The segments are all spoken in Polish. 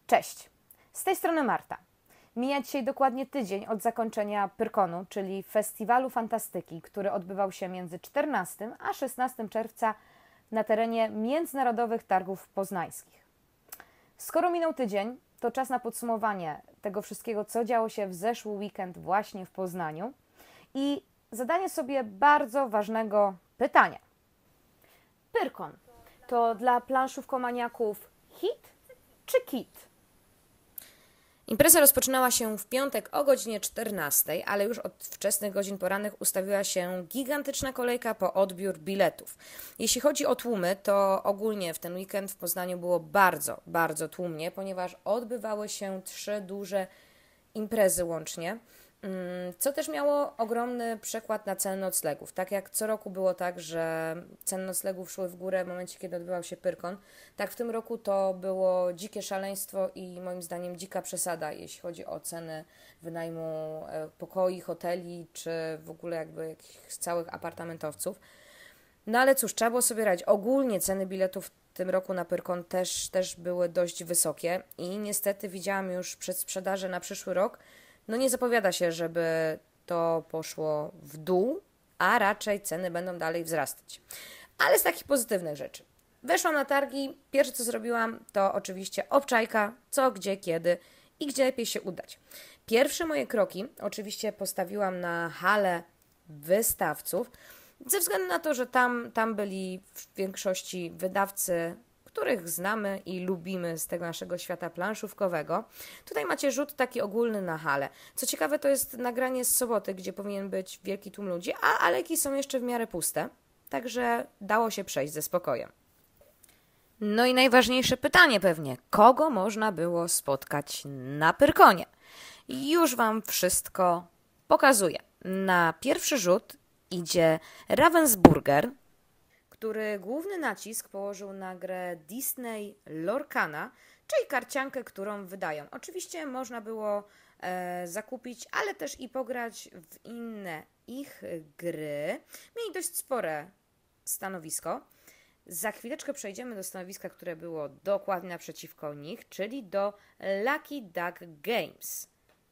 Cześć, z tej strony Marta. Mija dzisiaj dokładnie tydzień od zakończenia Pyrkonu, czyli Festiwalu Fantastyki, który odbywał się między 14 a 16 czerwca na terenie Międzynarodowych Targów Poznańskich. Skoro minął tydzień, to czas na podsumowanie tego wszystkiego, co działo się w zeszły weekend właśnie w Poznaniu i zadanie sobie bardzo ważnego pytania. Pyrkon to dla planszówkomaniaków hit czy kit? Impreza rozpoczynała się w piątek o godzinie 14, ale już od wczesnych godzin porannych ustawiła się gigantyczna kolejka po odbiór biletów. Jeśli chodzi o tłumy, to ogólnie w ten weekend w Poznaniu było bardzo, bardzo tłumnie, ponieważ odbywały się 3 duże imprezy łącznie, co też miało ogromny przekład na ceny noclegów. Tak jak co roku było tak, że ceny noclegów szły w górę w momencie, kiedy odbywał się Pyrkon, tak w tym roku to było dzikie szaleństwo i moim zdaniem dzika przesada, jeśli chodzi o ceny wynajmu pokoi, hoteli, czy w ogóle jakby jakichś całych apartamentowców. No ale cóż, trzeba było sobie radzić. Ogólnie ceny biletów w tym roku na Pyrkon też były dość wysokie i niestety widziałam już przedsprzedaże na przyszły rok. No nie zapowiada się, żeby to poszło w dół, a raczej ceny będą dalej wzrastać. Ale z takich pozytywnych rzeczy. Weszłam na targi, pierwsze co zrobiłam to oczywiście obczajka, co, gdzie, kiedy i gdzie lepiej się udać. Pierwsze moje kroki oczywiście postawiłam na halę wystawców, ze względu na to, że tam byli w większości wydawcy, których znamy i lubimy z tego naszego świata planszówkowego. Tutaj macie rzut taki ogólny na halę. Co ciekawe, to jest nagranie z soboty, gdzie powinien być wielki tłum ludzi, a alejki są jeszcze w miarę puste, także dało się przejść ze spokojem. No i najważniejsze pytanie pewnie, kogo można było spotkać na Pyrkonie? Już Wam wszystko pokazuję. Na pierwszy rzut idzie Ravensburger, który główny nacisk położył na grę Disney Lorcana, czyli karciankę, którą wydają. Oczywiście można było zakupić, ale też i pograć w inne ich gry. Mieli dość spore stanowisko. Za chwileczkę przejdziemy do stanowiska, które było dokładnie naprzeciwko nich, czyli do Lucky Duck Games.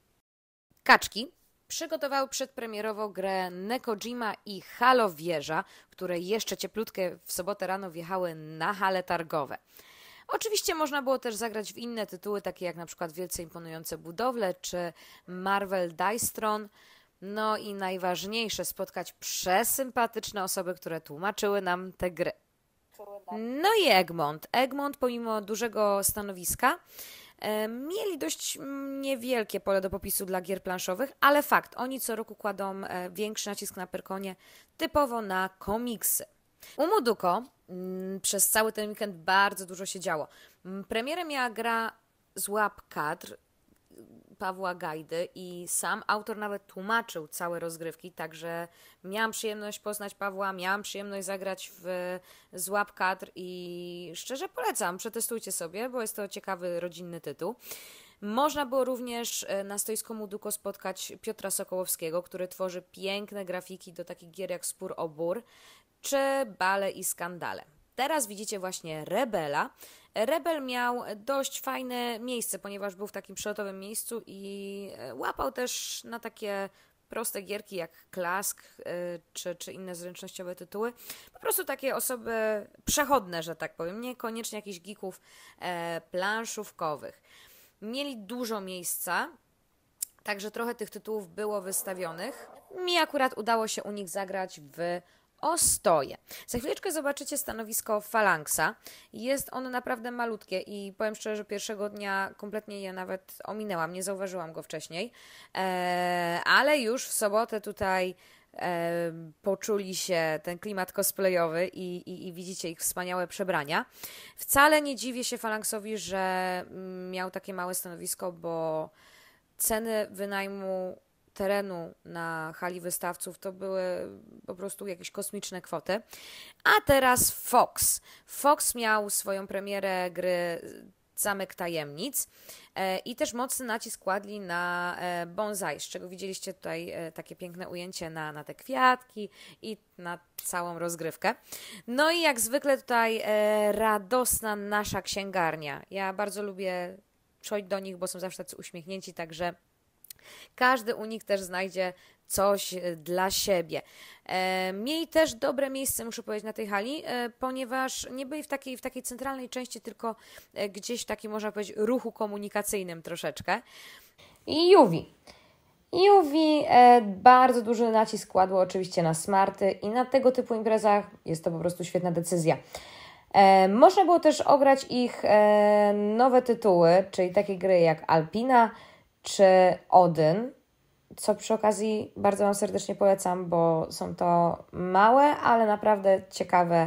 Kaczki przygotowały przedpremierową grę Nekojima i Halo Wieża, które jeszcze cieplutkie w sobotę rano wjechały na hale targowe. Oczywiście można było też zagrać w inne tytuły, takie jak na przykład Wielce Imponujące Budowle czy Marvel Dice Throne. No i najważniejsze, spotkać przesympatyczne osoby, które tłumaczyły nam te gry. No i Egmont. Egmont pomimo dużego stanowiska mieli dość niewielkie pole do popisu dla gier planszowych, ale fakt, oni co roku kładą większy nacisk na Pyrkonie, typowo na komiksy. U Moduko przez cały ten weekend bardzo dużo się działo. Premierę miała gra Złap kadr Pawła Gajdy i sam autor nawet tłumaczył całe rozgrywki, także miałam przyjemność poznać Pawła, miałam przyjemność zagrać w Złap kadr i szczerze polecam, przetestujcie sobie, bo jest to ciekawy, rodzinny tytuł. Można było również na stoisku Moduko spotkać Piotra Sokołowskiego, który tworzy piękne grafiki do takich gier jak Spór o Bór czy Bale i Skandale. Teraz widzicie właśnie Rebela. Rebel miał dość fajne miejsce, ponieważ był w takim przelotowym miejscu i łapał też na takie proste gierki jak Klask czy inne zręcznościowe tytuły. Po prostu takie osoby przechodne, że tak powiem, niekoniecznie jakichś geeków planszówkowych. Mieli dużo miejsca, także trochę tych tytułów było wystawionych. Mi akurat udało się u nich zagrać w Ostoje. Za chwileczkę zobaczycie stanowisko Phalanxa. Jest ono naprawdę malutkie i powiem szczerze, że pierwszego dnia kompletnie je nawet ominęłam, nie zauważyłam go wcześniej, ale już w sobotę tutaj poczuli się ten klimat cosplayowy i widzicie ich wspaniałe przebrania. Wcale nie dziwię się Phalanxowi, że miał takie małe stanowisko, bo ceny wynajmu terenu na hali wystawców to były po prostu jakieś kosmiczne kwoty. A teraz Fox. Fox miał swoją premierę gry Zamek Tajemnic i też mocny nacisk kładli na bonsai, z czego widzieliście tutaj takie piękne ujęcie na te kwiatki i na całą rozgrywkę. No i jak zwykle tutaj radosna nasza księgarnia. Ja bardzo lubię przychodź do nich, bo są zawsze tacy uśmiechnięci, także każdy u nich też znajdzie coś dla siebie. Mieli też dobre miejsce, muszę powiedzieć, na tej hali, ponieważ nie byli w takiej centralnej części, tylko gdzieś w takim, można powiedzieć, ruchu komunikacyjnym troszeczkę. I Juwi bardzo duży nacisk kładło oczywiście na smarty i na tego typu imprezach jest to po prostu świetna decyzja. Można było też ograć ich nowe tytuły, czyli takie gry jak Alpina czy Odyn, co przy okazji bardzo Wam serdecznie polecam, bo są to małe, ale naprawdę ciekawe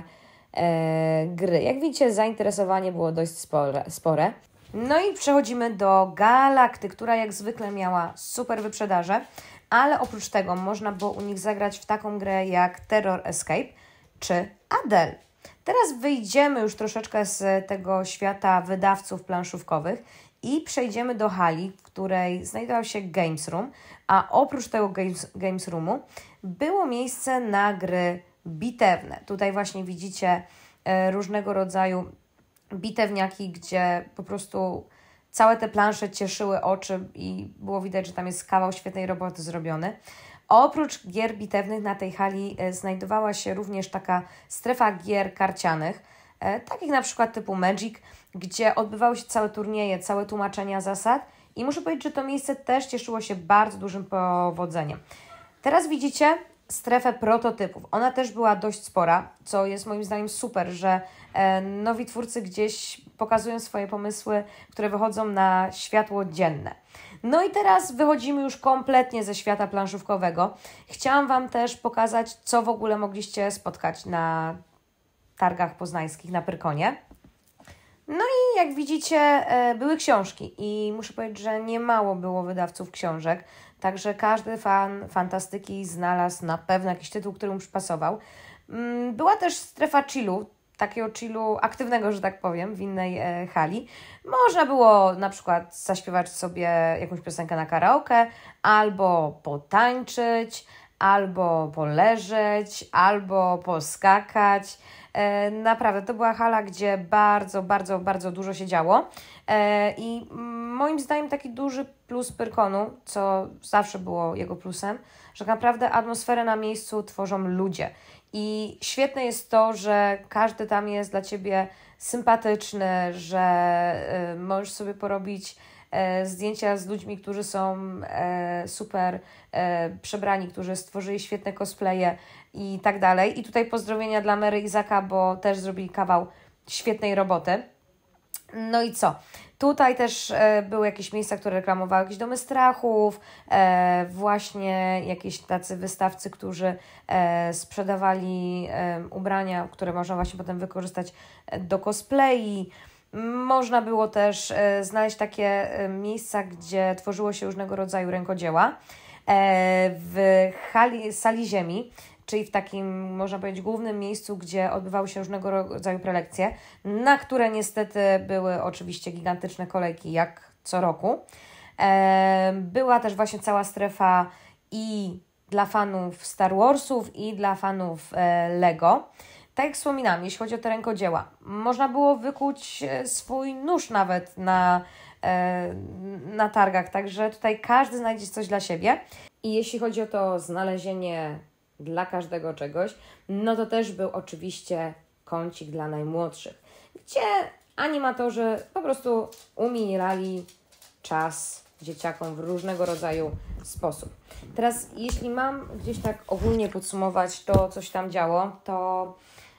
gry. Jak widzicie, zainteresowanie było dość spore. No i przechodzimy do Galakty, która jak zwykle miała super wyprzedaże, ale oprócz tego można było u nich zagrać w taką grę jak Terror Escape czy Adele. Teraz wyjdziemy już troszeczkę z tego świata wydawców planszówkowych i przejdziemy do hali, w której znajdował się Games Room, a oprócz tego Games Roomu było miejsce na gry bitewne. Tutaj właśnie widzicie różnego rodzaju bitewniaki, gdzie po prostu całe te plansze cieszyły oczy i było widać, że tam jest kawał świetnej roboty zrobiony. Oprócz gier bitewnych na tej hali znajdowała się również taka strefa gier karcianych, takich na przykład typu Magic, gdzie odbywały się całe turnieje, całe tłumaczenia zasad i muszę powiedzieć, że to miejsce też cieszyło się bardzo dużym powodzeniem. Teraz widzicie strefę prototypów. Ona też była dość spora, co jest moim zdaniem super, że nowi twórcy gdzieś pokazują swoje pomysły, które wychodzą na światło dzienne. No i teraz wychodzimy już kompletnie ze świata planszówkowego. Chciałam Wam też pokazać, co w ogóle mogliście spotkać na targach poznańskich, na Pyrkonie. No i jak widzicie, były książki i muszę powiedzieć, że niemało było wydawców książek, także każdy fan fantastyki znalazł na pewno jakiś tytuł, który mu przypasował. Była też strefa chillu, takiego chillu aktywnego, że tak powiem, w innej hali. Można było na przykład zaśpiewać sobie jakąś piosenkę na karaoke, albo potańczyć, albo poleżeć, albo poskakać. Naprawdę, to była hala, gdzie bardzo, bardzo, bardzo dużo się działo i moim zdaniem taki duży plus Pyrkonu, co zawsze było jego plusem, że naprawdę atmosferę na miejscu tworzą ludzie i świetne jest to, że każdy tam jest dla Ciebie sympatyczny, że możesz sobie porobić zdjęcia z ludźmi, którzy są super przebrani, którzy stworzyli świetne cosplaye i tak dalej. I tutaj pozdrowienia dla Mary i Zaka, bo też zrobili kawał świetnej roboty. No i co? Tutaj też były jakieś miejsca, które reklamowały jakieś domy strachów, właśnie jakieś tacy wystawcy, którzy sprzedawali ubrania, które można właśnie potem wykorzystać do cosplayi. Można było też znaleźć takie miejsca, gdzie tworzyło się różnego rodzaju rękodzieła. W sali ziemi, czyli w takim, można powiedzieć, głównym miejscu, gdzie odbywały się różnego rodzaju prelekcje, na które niestety były oczywiście gigantyczne kolejki, jak co roku. Była też właśnie cała strefa i dla fanów Star Warsów, i dla fanów Lego. Tak jak wspominałam, jeśli chodzi o te rękodzieła, można było wykuć swój nóż nawet na targach, także tutaj każdy znajdzie coś dla siebie. I jeśli chodzi o to znalezienie dla każdego czegoś, no to też był oczywiście kącik dla najmłodszych, gdzie animatorzy po prostu umilali czas dzieciakom w różnego rodzaju sposób. Teraz, jeśli mam gdzieś tak ogólnie podsumować to, co się tam działo, to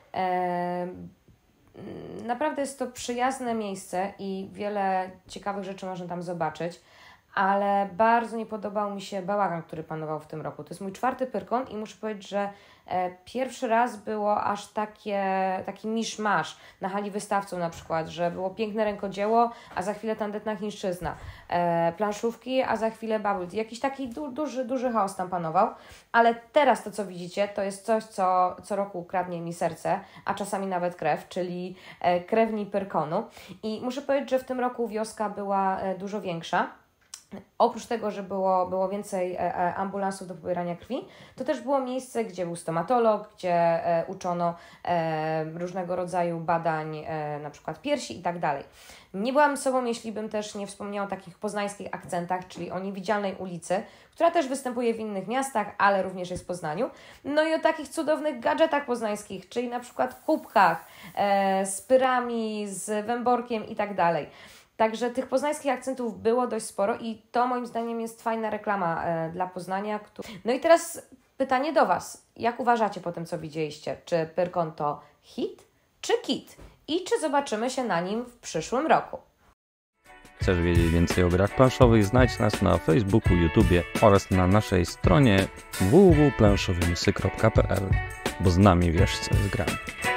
naprawdę jest to przyjazne miejsce i wiele ciekawych rzeczy można tam zobaczyć, ale bardzo nie podobał mi się bałagan, który panował w tym roku. To jest mój 4. Pyrkon i muszę powiedzieć, że pierwszy raz było aż taki miszmasz na hali wystawców na przykład, że było piękne rękodzieło, a za chwilę tandetna chińszczyzna, planszówki, a za chwilę bubble tea. Jakiś taki duży chaos tam panował, ale teraz to, co widzicie, to jest coś, co roku kradnie mi serce, a czasami nawet krew, czyli krewni Pyrkonu. I muszę powiedzieć, że w tym roku wioska była dużo większa. Oprócz tego, że było więcej ambulansów do pobierania krwi, to też było miejsce, gdzie był stomatolog, gdzie uczono różnego rodzaju badań, na przykład piersi i tak dalej. Nie byłam sobą, jeśli bym też nie wspomniała o takich poznańskich akcentach, czyli o Niewidzialnej ulicy, która też występuje w innych miastach, ale również jest w Poznaniu. No i o takich cudownych gadżetach poznańskich, czyli na przykład kubkach z pyrami, z węborkiem i tak dalej. Także tych poznańskich akcentów było dość sporo i to moim zdaniem jest fajna reklama dla Poznania. No i teraz pytanie do Was. Jak uważacie po tym, co widzieliście? Czy Pyrkon to hit czy kit? I czy zobaczymy się na nim w przyszłym roku? Chcesz wiedzieć więcej o grach planszowych? Znajdź nas na Facebooku, YouTubie oraz na naszej stronie www.planszowymysy.pl, bo z nami wiesz, co jest grane.